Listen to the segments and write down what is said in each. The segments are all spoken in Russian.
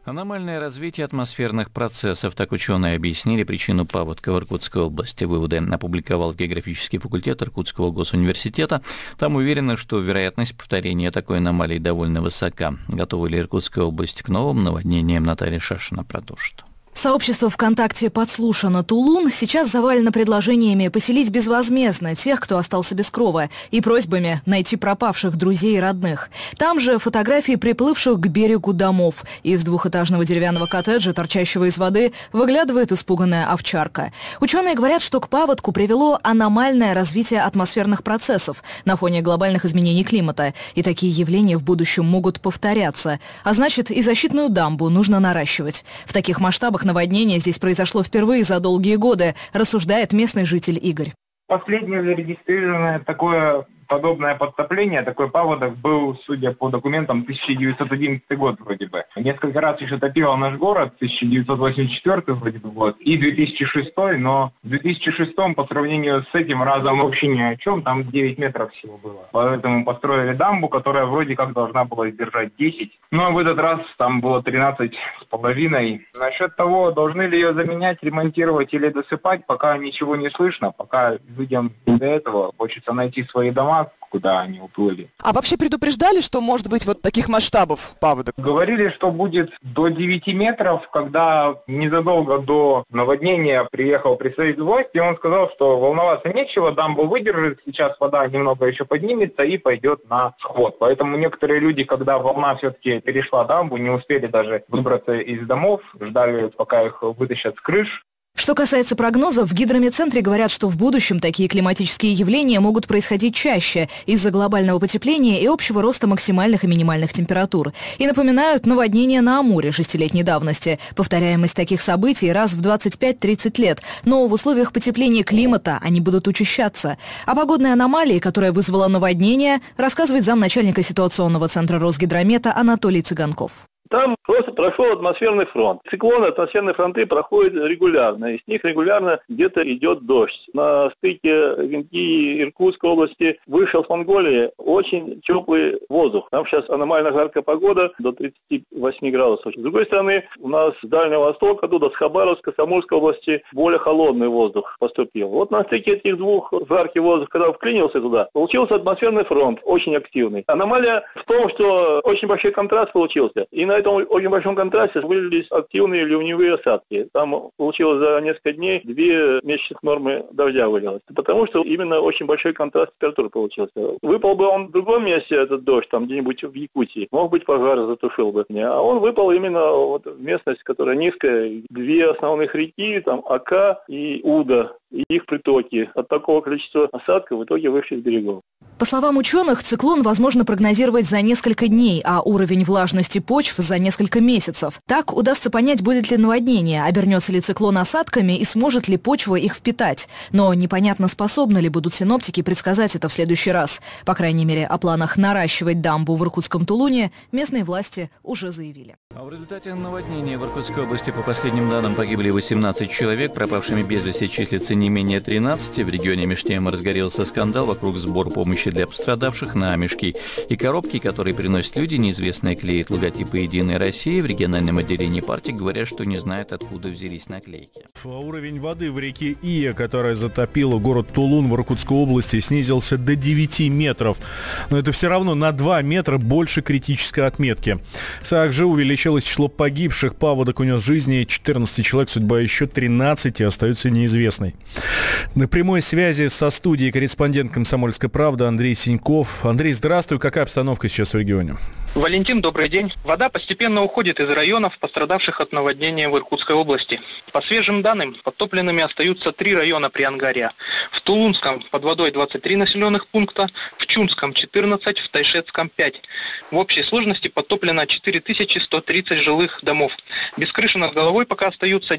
Аномальное развитие атмосферных процессов. Так ученые объяснили причину паводка в Иркутской области. Выводы опубликовал географический факультет Иркутского госуниверситета. Там уверены, что вероятность повторения такой аномалии довольно высока. Готова ли Иркутская область к новым наводнениям? Наталья Шашина продолжит. Сообщество ВКонтакте «Подслушано Тулун» сейчас завалено предложениями поселить безвозмездно тех, кто остался без крова, и просьбами найти пропавших друзей и родных. Там же фотографии приплывших к берегу домов. Из двухэтажного деревянного коттеджа, торчащего из воды, выглядывает испуганная овчарка. Ученые говорят, что к паводку привело аномальное развитие атмосферных процессов на фоне глобальных изменений климата. И такие явления в будущем могут повторяться. А значит, и защитную дамбу нужно наращивать. В таких масштабах наводнение здесь произошло впервые за долгие годы, рассуждает местный житель Игорь. Последнее зарегистрированное такое подобное подтопление, такой паводок был, судя по документам, 1911 год вроде бы. Несколько раз еще топило наш город, 1984 вроде бы год, и 2006, но в 2006 по сравнению с этим разом вообще ни о чем, там 9 метров всего было. Поэтому построили дамбу, которая вроде как должна была сдержать 10, но в этот раз там было 13,5. Насчет того, должны ли ее заменять, ремонтировать или досыпать, пока ничего не слышно, пока людям до этого хочется найти свои дома, куда они уплыли. А вообще предупреждали, что может быть вот таких масштабов паводок? Говорили, что будет до 9 метров, когда незадолго до наводнения приехал представитель власти, и он сказал, что волноваться нечего, дамбу выдержит, сейчас вода немного еще поднимется и пойдет на сход. Поэтому некоторые люди, когда волна все-таки перешла дамбу, не успели даже выбраться из домов, ждали, пока их вытащат с крыш. Что касается прогнозов, в гидромедцентре говорят, что в будущем такие климатические явления могут происходить чаще из-за глобального потепления и общего роста максимальных и минимальных температур. И напоминают наводнения на Амуре 6-летней давности. Повторяемость таких событий раз в 25-30 лет. Но в условиях потепления климата они будут учащаться. О погодной аномалии, которая вызвала наводнение, рассказывает замначальника ситуационного центра Росгидромета Анатолий Цыганков. Там просто прошел атмосферный фронт. Циклоны, атмосферные фронты проходят регулярно. Из них регулярно где-то идет дождь. На стыке Венки и Иркутской области выше в Монголии очень теплый воздух. Там сейчас аномально жаркая погода, до 38 градусов. С другой стороны, у нас с Дальнего Востока, до Хабаровска, Самурской области более холодный воздух поступил. Вот на стыке этих двух жаркий воздух, когда вклинился туда, получился атмосферный фронт, очень активный. Аномалия в том, что очень большой контраст получился. И на этом очень большом контрасте вылились активные ливневые осадки. Там получилось за несколько дней 2 месячных нормы дождя вылилось. Потому что именно очень большой контраст температуры получился. Выпал бы он в другом месте, этот дождь, там где-нибудь в Якутии, мог быть пожар, затушил бы. А он выпал именно вот в местность, которая низкая. 2 основных реки, там Ака и Уда, и их притоки. От такого количества осадков в итоге вышли с берегов. По словам ученых, циклон возможно прогнозировать за несколько дней, а уровень влажности почв за несколько месяцев. Так удастся понять, будет ли наводнение, обернется ли циклон осадками и сможет ли почва их впитать. Но непонятно, способны ли будут синоптики предсказать это в следующий раз. По крайней мере, о планах наращивать дамбу в Иркутском Тулуне местные власти уже заявили. А в результате наводнения в Иркутской области, по последним данным, погибли 18 человек, пропавшими без вести числится не менее 13. В регионе меж тем разгорелся скандал вокруг сбора помощи для пострадавших. На мешки и коробки, которые приносят люди, неизвестные клеят логотипы «Единой России». В региональном отделении партии говорят, что не знают, откуда взялись наклейки. Уровень воды в реке Ия, которая затопила город Тулун в Иркутской области, снизился до 9 метров. Но это все равно на 2 метра больше критической отметки. Также увеличилось число погибших. Паводок унес жизни 14 человек, судьба еще 13 остается неизвестной. На прямой связи со студией корреспондент «Комсомольской правды» Андрей Синьков. Андрей, здравствуй. Какая обстановка сейчас в регионе? Валентин, добрый день. Вода постепенно уходит из районов, пострадавших от наводнения в Иркутской области. По свежим данным, подтопленными остаются 3 района Приангарья. В Тулунском под водой 23 населенных пункта, в Чунском 14, в Тайшетском 5. В общей сложности подтоплено 4130 жилых домов. Без крыши над головой пока остаются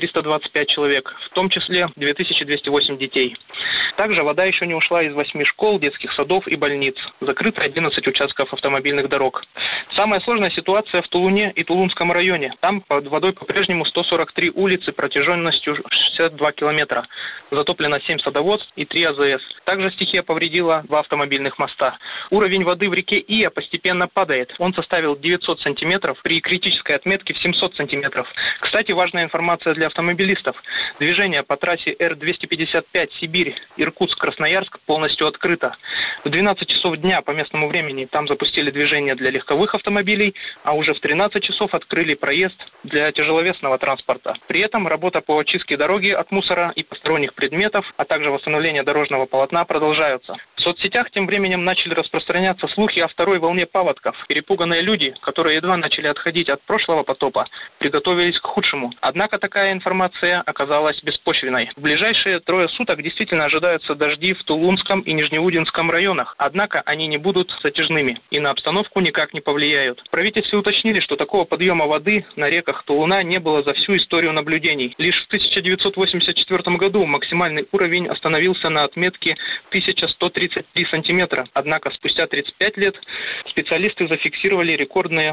9325 человек, в том числе 2208 детей. Также вода еще не ушла из 8 школ школ, детских садов и больниц. Закрыты 11 участков автомобильных дорог. Самая сложная ситуация в Тулуне и Тулунском районе. Там под водой по-прежнему 143 улицы протяженностью 62 километра. Затоплено 7 садоводств и 3 АЗС. Также стихия повредила 2 автомобильных моста. Уровень воды в реке Ия постепенно падает. Он составил 900 сантиметров при критической отметке в 700 сантиметров. Кстати, важная информация для автомобилистов. Движение по трассе Р-255 Сибирь, Иркутск, Красноярск полностью открыто. В 12 часов дня по местному времени там запустили движение для легковых автомобилей, а уже в 13 часов открыли проезд для тяжеловесного транспорта. При этом работа по очистке дороги от мусора и посторонних предметов, а также восстановление дорожного полотна продолжаются. В соцсетях тем временем начали распространяться слухи о второй волне паводков. Перепуганные люди, которые едва начали отходить от прошлого потопа, приготовились к худшему. Однако такая информация оказалась беспочвенной. В ближайшие 3 суток действительно ожидаются дожди в Тулунском и Нижнеудинском районах. Однако они не будут затяжными и на обстановку никак не повлияют. В правительстве уточнили, что такого подъема воды на реках Тулуна не было за всю историю наблюдений. Лишь в 1984 году максимальный уровень остановился на отметке 1133 сантиметра. Однако спустя 35 лет специалисты зафиксировали рекордные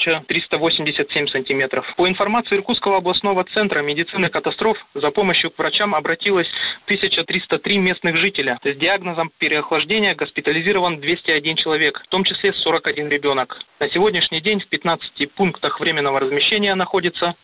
1387 сантиметров. По информации Иркутского областного центра медицины катастроф, за помощью к врачам обратилось 1303 местных жителя. С диагнозом переохлаждения госпитализирован 201 человек, в том числе 41 ребенок. На сегодняшний день в 15 пунктах временного размещения находится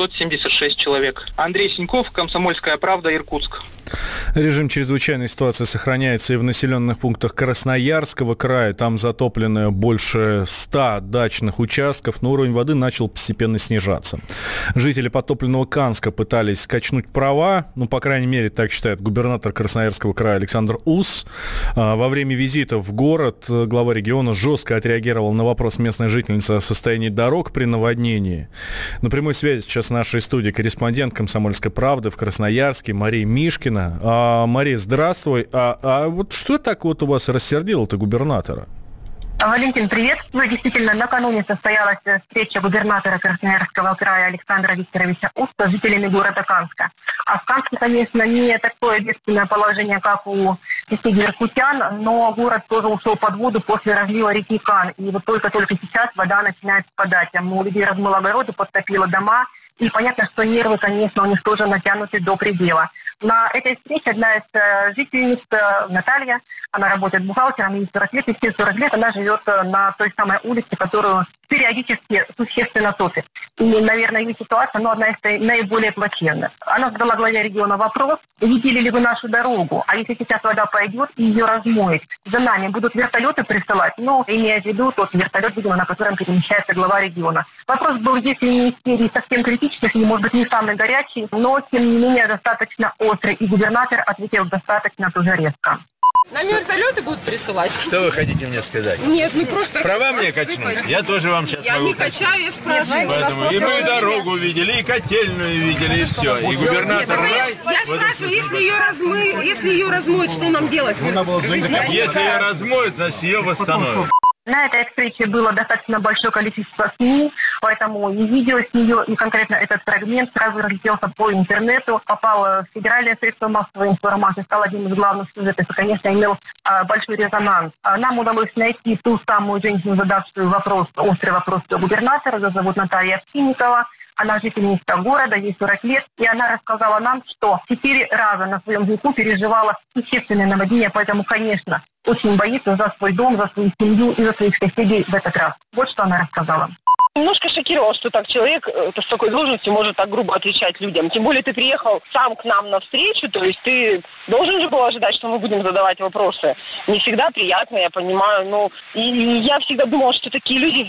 676 человек. Андрей Синьков, Комсомольская правда, Иркутск. Режим чрезвычайной ситуации сохраняется и в населенных пунктах Красноярского края. Там затоплены больше 100 дачных участков, но уровень воды начал постепенно снижаться. Жители подтопленного Канска пытались качнуть права, по крайней мере, так считает губернатор Красноярского края Александр Ус. Во время визита в город глава региона жестко отреагировал на вопрос местной жительницы о состоянии дорог при наводнении. На прямой связи сейчас в нашей студии корреспондент «Комсомольской правды» в Красноярске Мария Мишкина. Мария, здравствуй. Вот что так вот у вас рассердило-то губернатора? Валентин, приветствую. Действительно, накануне состоялась встреча губернатора Красноярского края Александра Викторовича Уста с жителями города Канска. А в Канске, конечно, не такое бедственное положение, как у соседей иркутян, но город тоже ушел под воду после разлива реки Кан. И вот только-только сейчас вода начинает спадать. У людей размыло огороды, подтопило дома. И понятно, что нервы, конечно, у них тоже натянуты до предела. На этой встрече одна из жительниц, Наталья, она работает бухгалтером, ей 40 лет, и все 40 лет она живет на той самой улице, которую периодически существенно топит. И, наверное, ее ситуация, одна из наиболее плачевных. Она задала главе региона вопрос, видели ли вы нашу дорогу, а если сейчас вода пойдет и ее размоет, за нами будут вертолеты присылать, имея в виду тот вертолет, видимо, на котором перемещается глава региона. Вопрос был, если не из серии совсем критических, и, может быть, не самый горячий, но, тем не менее, достаточно острый, и губернатор ответил достаточно тоже резко. Нам вертолеты будут присылать. Что вы хотите мне сказать? Нет, просто... Права мне качнуть? Я тоже вам сейчас могу. Я не качаю, я спрашиваю. Поэтому и мы дорогу видели, и котельную видели, и все. И губернатор рай. Я спрашиваю, если ее размоют, что нам делать? Если ее размоют, нас ее восстановят. На этой встрече было достаточно большое количество СМИ, поэтому и видео с нее, и конкретно этот фрагмент сразу разлетелся по интернету, попал в федеральные средства массовой информации, стал одним из главных сюжетов и, конечно, имел большой резонанс. Нам удалось найти ту самую женщину, задавшую острый вопрос до губернатора, ее зовут Наталья Овсинникова. Она жительница города, ей 40 лет, и она рассказала нам, что 4 раза на своем веку переживала существенное наводнение, поэтому, конечно, очень боится за свой дом, за свою семью и за своих соседей в этот раз. Вот что она рассказала. Немножко шокировало, что так человек с такой должностью может так грубо отвечать людям. Тем более ты приехал сам к нам навстречу, то есть ты должен же был ожидать, что мы будем задавать вопросы. Не всегда приятно, я понимаю, и я всегда думала, что такие люди,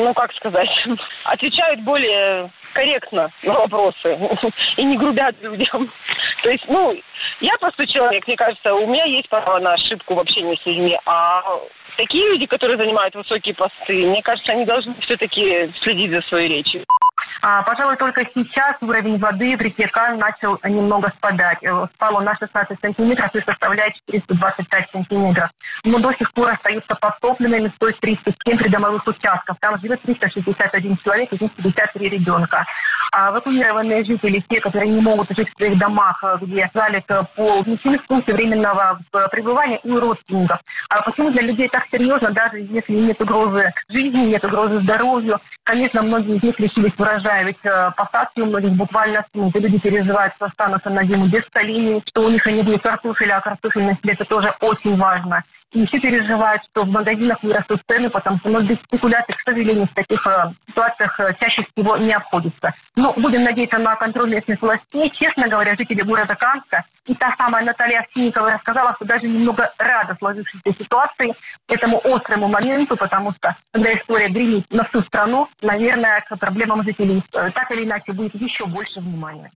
отвечают более корректно на вопросы и не грубят людям. То есть, я простой человек, мне кажется, у меня есть право на ошибку в общении с людьми, а такие люди, которые занимают высокие посты, мне кажется, они должны все-таки следить за своей речью. Пожалуй, только сейчас уровень воды в реке Кан начал немного спадать. Спал он на 16 сантиметров и составляет 425 сантиметров. Но до сих пор остаются подтопленными 137 придомовых участков. Там живет 361 человек, из них 53 ребенка. А эвакуированные жители, те, которые не могут жить в своих домах, где залит пол, внесены в пункты временного пребывания у родственников. А почему для людей так серьезно, даже если нет угрозы жизни, нет угрозы здоровью? Конечно, многие из них лишились урожая, ведь посадки у многих буквально снут, и люди переживают, что останутся на зиму без солений, что у них не будет картофеля, а картофельный хлеб – это тоже очень важно. И все переживают, что в магазинах вырастут цены, потому что без спекуляций, к сожалению, в таких ситуациях чаще всего не обходится. Но будем надеяться на контроль местных властей. Честно говоря, жители города Канска и та самая Наталья Овсинникова рассказала, что даже немного рада сложившейся ситуации, этому острому моменту, потому что, когда история гремит на всю страну, наверное, к проблемам жителей так или иначе будет еще больше внимания.